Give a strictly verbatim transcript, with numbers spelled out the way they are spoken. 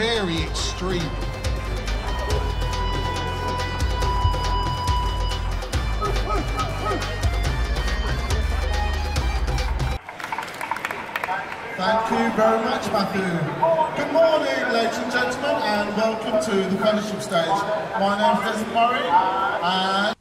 very extreme. Thank you very much, Matthew. Good morning, ladies and gentlemen, and welcome to the fellowship stage. My name is Desmond Murray, and